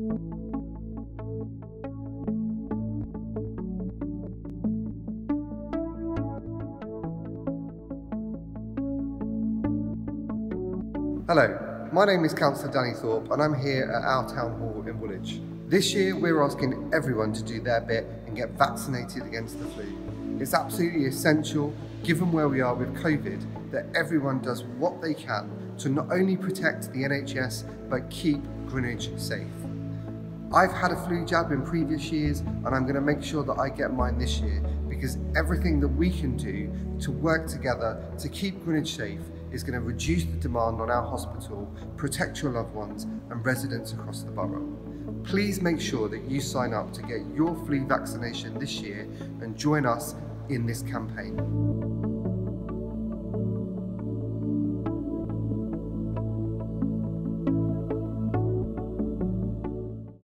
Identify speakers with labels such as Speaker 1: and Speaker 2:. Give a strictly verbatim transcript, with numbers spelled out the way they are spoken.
Speaker 1: Hello, my name is Cllr Danny Thorpe and I'm here at our town hall in Woolwich. This year we're asking everyone to do their bit and get vaccinated against the flu. It's absolutely essential, given where we are with COVID, that everyone does what they can to not only protect the N H S but keep Greenwich safe. I've had a flu jab in previous years and I'm going to make sure that I get mine this year, because everything that we can do to work together to keep Greenwich safe is going to reduce the demand on our hospital, protect your loved ones and residents across the borough. Please make sure that you sign up to get your flu vaccination this year and join us in this campaign.